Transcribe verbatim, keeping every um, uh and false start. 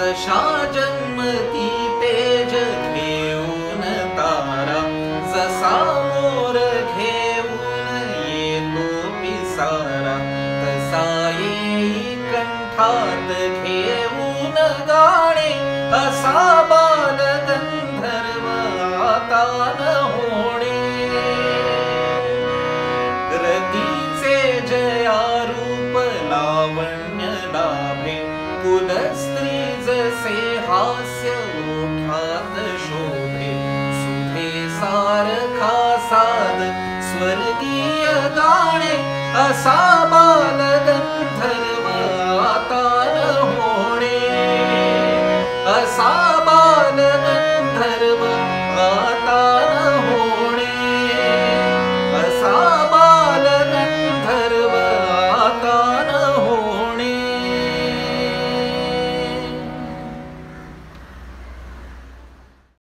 जशा जन्मती तेज घेऊन तारा, जसा मोर घेऊन येतो पिसारा, तसा येई कंठात घेऊन गाणे, असा बाल गंधर्व आता न होणे. रतीचे जया रूप लावण्य लाभे, कुलस्त्री जसे हास्य ओठात शोभे, सुधे सारखा साद स्वर्गीय गाणे, असा